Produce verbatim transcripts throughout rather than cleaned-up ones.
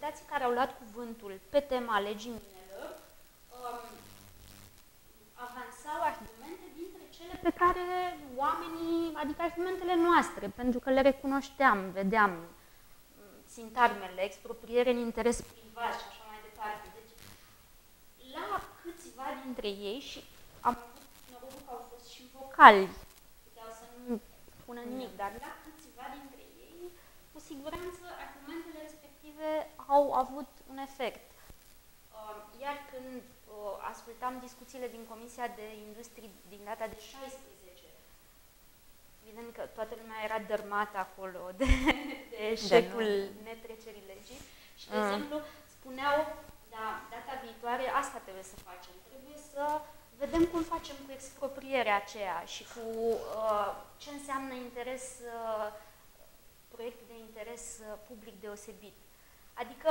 deputații care au luat cuvântul pe tema legii minelor um, avansau argumente dintre cele pe care oamenii, adică argumentele noastre, pentru că le recunoșteam, vedeam sintagmele, expropriere în interes privat și așa mai departe. Deci, la câțiva dintre ei, și am avut norocul că au fost și vocali, puteau să nu spună nimic, dar la câțiva dintre ei, cu siguranță, argumentele respective au avut un efect. Iar când ascultam discuțiile din Comisia de Industrie din data de șaisprezece, evident că toată lumea era dărmată acolo de, de eșecul de netrecerii legii și, de mm. exemplu, spuneau, da, data viitoare asta trebuie să facem, trebuie să vedem cum facem cu exproprierea aceea și cu uh, ce înseamnă interes, uh, proiect de interes uh, public deosebit. Adică,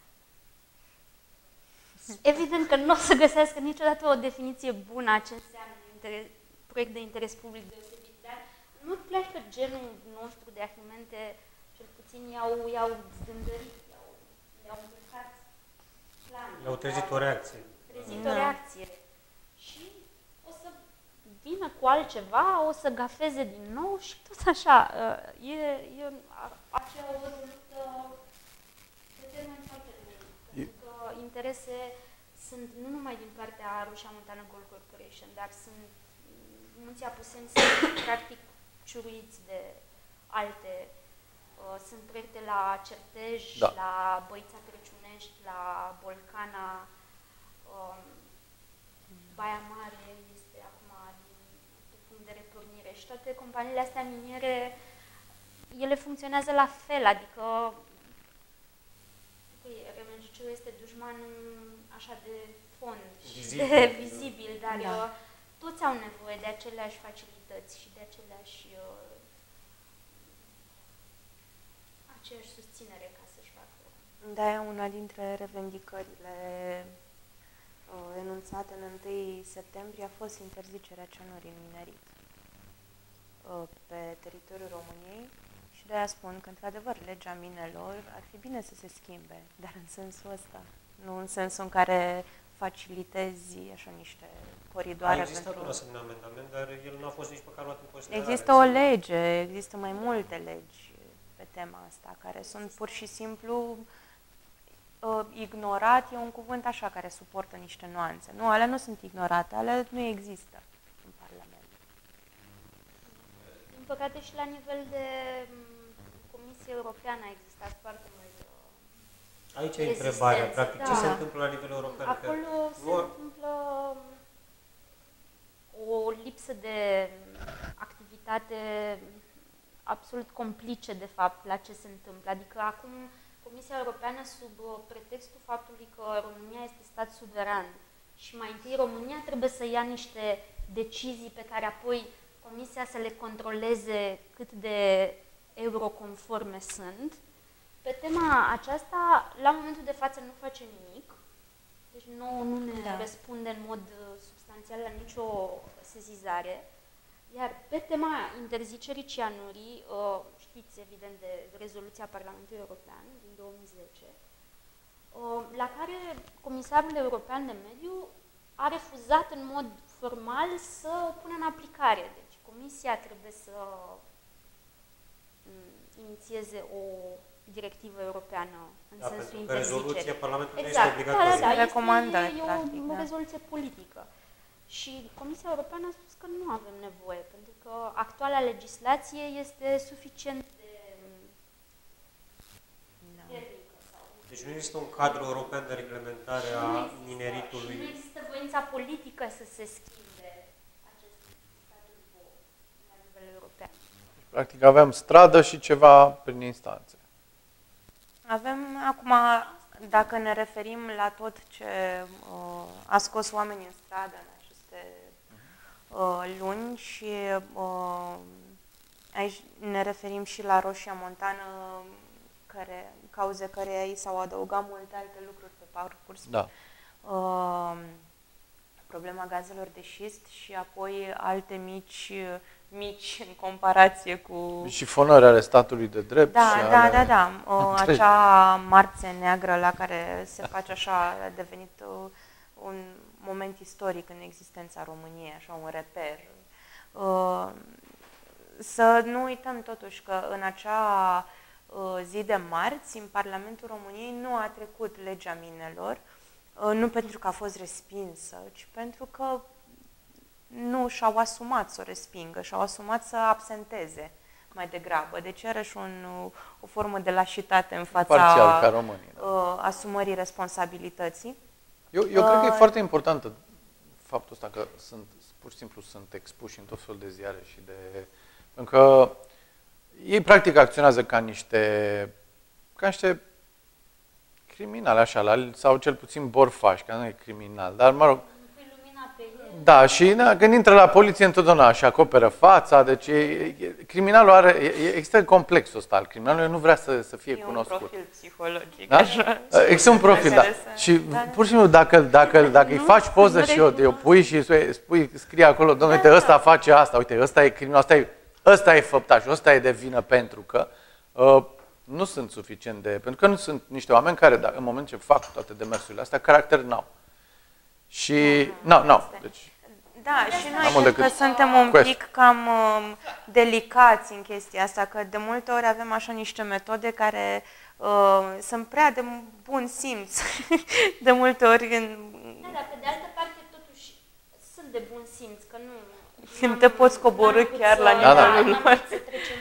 evident că nu o să găsească niciodată o definiție bună a ce înseamnă interes, proiect de interes public deosebit, dar nu pleacă genul nostru de argumente, cel puțin i-au, i-au zdândărit, i-au, i-au încărcat planul. I-au trezit o reacție. Trezit o reacție. Și o să vină cu altceva, o să gafeze din nou și tot așa. E, e aceea o luptă pe termen foarte lung. Pentru că interese sunt nu numai din partea Roșia Montană Gold Corporation, dar sunt mulți apuseni sunt practic ciuruiți de alte. Uh, sunt proiecte la Certej, da. La Băița Crăciunești, la Bolcana, um, Baia Mare este acum din punct de repornire și toate companiile astea miniere, ele funcționează la fel, adică R M G C-ul este dușmanul așa de fond și vizibil, de vizibil, dar da. uh, toți au nevoie de aceleași facilități și de aceleași uh, aceeași susținere ca să-și facă. Da, e una dintre revendicările uh, enunțate în întâi septembrie a fost interzicerea cianurii în minerit uh, pe teritoriul României și de aia spun că, într-adevăr, legea minelor ar fi bine să se schimbe, dar în sensul ăsta, nu în sensul în care facilitezi așa niște coridoare. A existat pentru... un asemenea amendament, dar el nu a fost nici măcar luat în considerare. Există o lege, există mai multe legi pe tema asta, care sunt pur și simplu uh, ignorat, e un cuvânt așa care suportă niște nuanțe. Nu, alea nu sunt ignorate, alea nu există în Parlament. Din păcate și la nivel de Comisie Europeană a existat foarte mult. Aici e întrebarea, practic, da. Ce se întâmplă la nivel european? Acolo că se vor... întâmplă o lipsă de activitate absolut complice, de fapt, la ce se întâmplă. Adică acum Comisia Europeană, sub pretextul faptului că România este stat suveran și mai întâi România trebuie să ia niște decizii pe care apoi Comisia să le controleze cât de euroconforme sunt. Pe tema aceasta, la momentul de față nu face nimic, deci nu, nu ne da. răspunde în mod substanțial la nicio sezizare. Iar pe tema interzicerii cianurii, știți evident de rezoluția Parlamentului European din două mii zece, la care Comisarul European de Mediu a refuzat în mod formal să o pună în aplicare. Deci Comisia trebuie să inițieze o directivă europeană în da, sensul interzicerii. Rezoluția Parlamentului exact. este obligatorie. Da, da, da, recomandări, este, practic, e o, da. o rezoluție politică. Și Comisia Europeană a spus că nu avem nevoie, pentru că actuala legislație este suficient de da. termică. Sau... Deci nu există un cadru european de reglementare a mineritului. Și nu există voința politică să se schimbe acest status quo la nivel european. Practic avem stradă și ceva prin instanțe. Avem acum, dacă ne referim la tot ce uh, a scos oamenii în stradă în aceste uh, luni și uh, aici ne referim și la Roșia Montană, care, cauze care ei s-au adăugat multe alte lucruri pe parcurs. Da. Uh, problema gazelor de șist și apoi alte mici, mici în comparație cu... Și fonări ale statului de drept. Da, și da, ale... da, da. O, acea marțe neagră la care se face așa, a devenit o, un moment istoric în existența României, așa un reper. Uh, să nu uităm totuși că în acea uh, zi de marți, în Parlamentul României nu a trecut legea minelor, uh, nu pentru că a fost respinsă, ci pentru că nu și-au asumat să o respingă, și-au asumat să absenteze mai degrabă. Deci iarăși un, o formă de lașitate în fața Parțial, ca românii, da. uh, asumării responsabilității. Eu, eu uh, cred că e foarte importantă faptul ăsta că sunt, pur și simplu sunt expuși în tot felul de ziare și de... Pentru că ei practic acționează ca niște, ca niște criminali, așa, la, sau cel puțin borfași, că nu e criminal, dar mă rog... Da, și na, când intră la poliție întotdeauna își acoperă fața, deci e, e, criminalul are, e, există complexul ăsta al criminalului, nu vrea să, să fie e cunoscut. E un profil psihologic, da? așa. Există un profil, da. Și da, pur și simplu, dacă, dacă, dacă îi faci poză și o, o pui și spui, scrie acolo, domnule, uite, ăsta face asta, uite, ăsta e criminal, ăsta e, ăsta e făptaș, ăsta e de vină pentru că, uh, nu sunt suficient de... Pentru că nu sunt niște oameni care, dacă, în moment ce fac toate demersurile astea, caracter n-au. Și, nu, no, nu, no, deci... Da, și noi cred că suntem un pic cam uh, delicați în chestia asta, că de multe ori avem așa niște metode care uh, sunt prea de bun simț. De multe ori... În... Da, dar pe de altă parte totuși sunt de bun simț, că nu... Când te poți coborî chiar la nivelul lor. N-am să trecem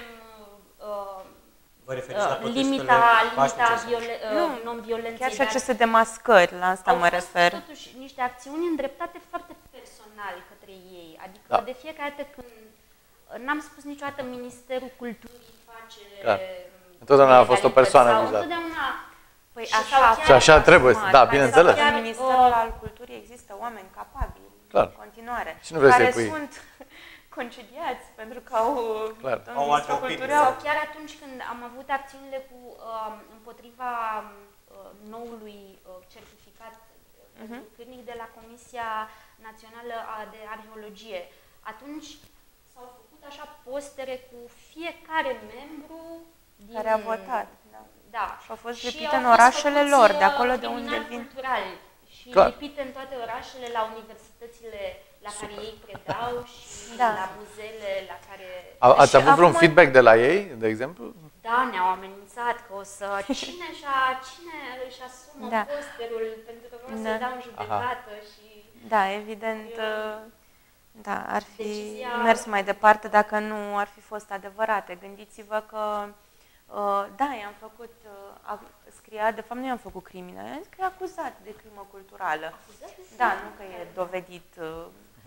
uh, Vă referiți la limita, limita viole, uh, non-violenței. Chiar și aceste demascări, la asta mă refer. Au fost totuși niște acțiuni îndreptate foarte personal către ei. Adică da. de fiecare dată când... N-am spus niciodată Ministerul Culturii face... Da. Întotdeauna a fost o persoană vizată. Întotdeauna... Păi așa, și așa trebuie, da, bineînțeles. În Ministerul al Culturii există oameni capabili, clar, în continuare, și nu vrei care să-i pui. sunt concediați pentru că au... Clar. Au alte opinii. Sau chiar atunci când am avut acțiunile cu, uh, împotriva uh, noului uh, certificat uh-huh. cârnic de la Comisia Națională de Arheologie, atunci s-au făcut așa postere cu fiecare membru din... care a votat. Da. Da. Și au fost și lipite au în fost orașele lor, de acolo de unde criminali vin. culturali. Și Clar. lipite în toate orașele, la universitățile la care ei predau și da. la muzeele la care... A, ați și avut vreun acum... feedback de la ei, de exemplu? Da, ne-au amenințat că o să... Cine, și-a, cine își asumă da. posterul pentru că vreau da. să dau în judecată și... Da, evident, Eu... da, ar fi Decizia... mers mai departe dacă nu ar fi fost adevărate. Gândiți-vă că, uh, da, i-am făcut, uh, scria, de fapt nu i-am făcut criminal, i-am zis că e acuzat de crimă culturală. Acuzat? Da, nu că e dovedit, uh,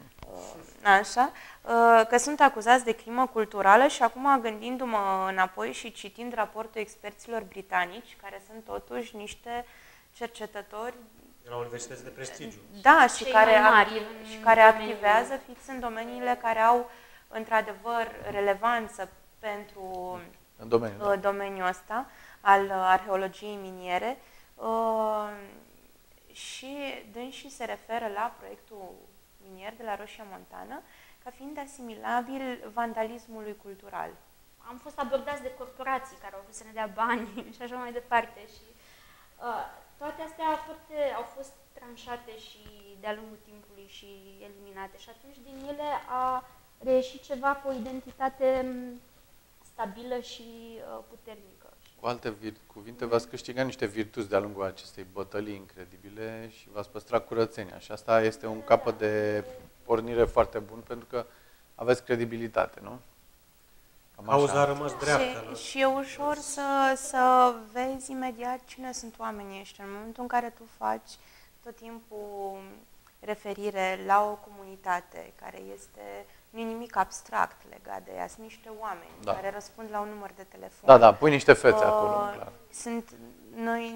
uh, așa, uh, că sunt acuzați de crimă culturală și acum gândindu-mă înapoi și citind raportul experților britanici, care sunt totuși niște cercetători de la universități de prestigiu. Da, și Cei care, mai mari acti- și care activează fix în domeniile care au într-adevăr relevanță pentru în domeniul, uh, domeniul ăsta al uh, arheologiei miniere uh, și dânsii se referă la proiectul minier de la Roșia Montană ca fiind asimilabil vandalismului cultural. Am fost abordați de corporații care au vrut să ne dea bani și așa mai departe și uh, toate astea foarte, au fost tranșate și de-a lungul timpului și eliminate și atunci din ele a reieșit ceva cu o identitate stabilă și uh, puternică. Cu alte cuvinte, v-ați câștigat niște virtuți de-a lungul acestei bătălii incredibile și v-ați păstrat curățenia. Și asta este un capăt de pornire foarte bun, pentru că aveți credibilitate, nu? Cauza a rămas dreaptă. Și, și e ușor să, să vezi imediat cine sunt oamenii ăștia. În momentul în care tu faci tot timpul referire la o comunitate care este... Nu e nimic abstract legat de ea, sunt niște oameni da. care răspund la un număr de telefon. Da, da, pui niște fețe uh, acolo, clar. Sunt, noi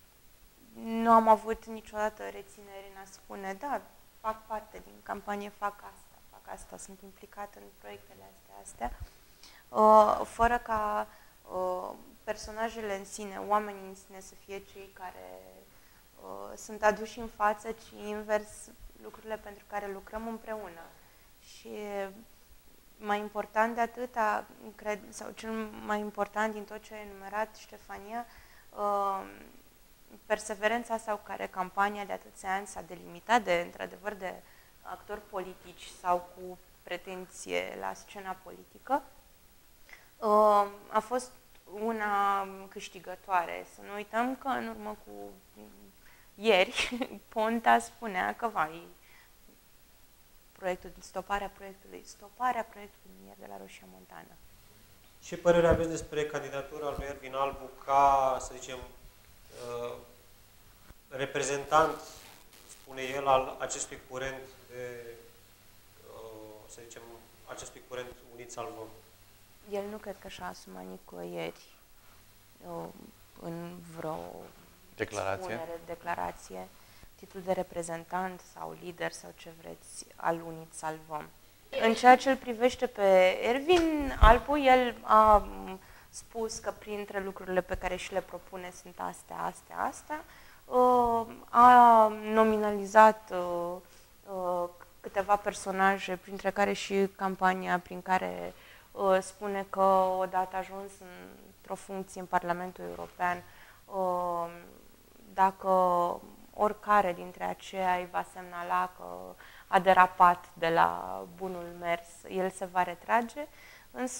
nu am avut niciodată rețineri în a spune, da, fac parte din campanie, fac asta, fac asta, sunt implicat în proiectele astea, astea uh, fără ca uh, personajele în sine, oamenii în sine să fie cei care sunt aduși în față, ci invers lucrurile pentru care lucrăm împreună. Și mai important de atâta, cred, sau cel mai important din tot ce a enumerat Ștefania, perseverența sau care campania de atâția ani s-a delimitat de, într-adevăr, de actori politici sau cu pretenție la scena politică, a fost una câștigătoare. Să nu uităm că în urmă cu ieri, Ponta spunea că vai, proiectul, stoparea proiectului, stoparea proiectului minier de la Roșia Montană. Ce părere aveți despre candidatura lui Ervin Albu ca, să zicem, reprezentant, spune el, al acestui curent de, să zicem, acestui curent Unit Salvăm? El nu cred că și-a asumat nicăieri în vreo declarație. Spunere, declarație, titlul de reprezentant sau lider sau ce vreți al Unit Salvăm. În ceea ce îl privește pe Ervin Albu, el a spus că printre lucrurile pe care și le propune sunt astea, astea, astea. A nominalizat câteva personaje, printre care și campania prin care spune că odată ajuns într-o funcție în Parlamentul European, dacă oricare dintre aceia îi va semnala că a derapat de la bunul mers, el se va retrage, însă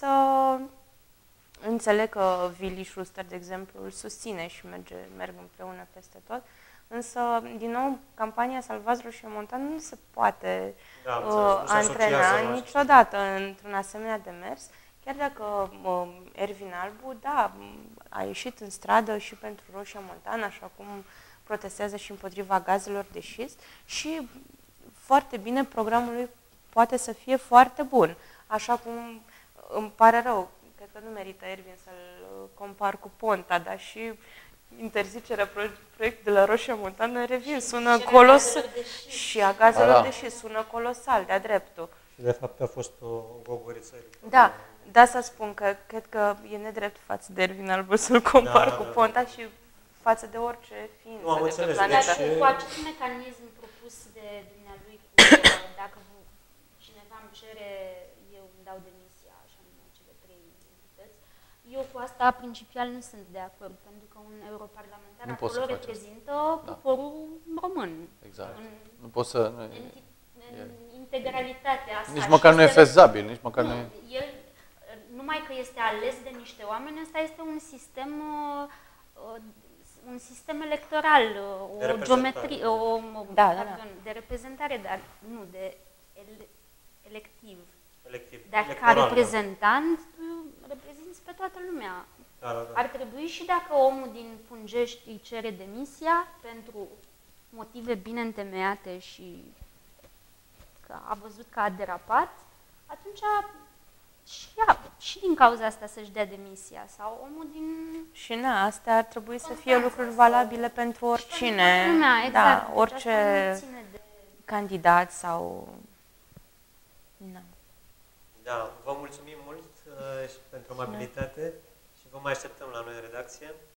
înțeleg că Willy Schuster, de exemplu, îl susține și merge, merg împreună peste tot, însă, din nou, campania Salvați Roșia Montană nu se poate da, uh, antrena niciodată într-un asemenea demers, chiar dacă uh, Ervin Albu, da, a ieșit în stradă și pentru Roșia Montană, așa cum protestează și împotriva gazelor de șist și foarte bine, programul lui poate să fie foarte bun. Așa cum îmi pare rău, cred că nu merită Ervin să-l compar cu Ponta, dar și interzicerea proiectului de la Roșia Montană, revin, sună colosal. Și a gazelor da, da. de șist sună colosal, de-a dreptul. Și de fapt a fost o gogoriță. Da, da, să spun că cred că e nedrept față de Ervin Albu să-l compar da, cu da, Ponta da. și față de orice ființă nu, am de înțeles, pe planetă. Deci, cu acest mecanism propus de dumnealui, cu, dacă cineva îmi cere, eu îmi dau demisia, așa numai cele trei entități, eu cu asta principial nu sunt de acord, pentru că un europarlamentar nu acolo reprezintă asta. poporul da. român. Exact. În, nu poți să... Nu, în, în integralitatea asta. Nici măcar nu e fezabil, nici măcar nu, nu e... El, numai că este ales de niște oameni, ăsta este un sistem... Uh, un sistem electoral, de o geometrie, o, da, pardon, da, da. de reprezentare, dar nu, de ele, electiv. Electiv. Dar Electoral, ca reprezentant, da. reprezinți pe toată lumea. Da, da, da. Ar trebui și dacă omul din Pungești îi cere demisia pentru motive bine întemeiate și că a văzut că a derapat, atunci și, ia, și din cauza asta să-și dea demisia. Sau omul din... Și na, astea ar trebui să fie lucruri valabile pentru oricine. Pentru lumea, exact. Da, deci orice de... candidat sau... Na. Da, vă mulțumim mult uh, și pentru amabilitate și vă mai așteptăm la noi în redacție.